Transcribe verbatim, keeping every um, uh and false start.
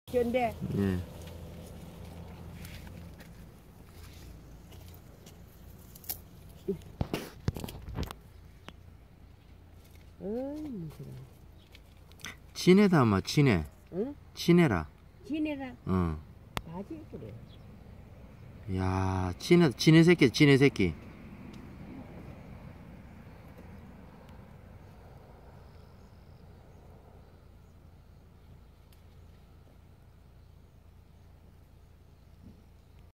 근데 예. 어이 그래. 진해다 엄마 진해. 응? 진해라. 지내라. 어. 맞지 그래. 야 진해 진해 새끼 진해 새끼.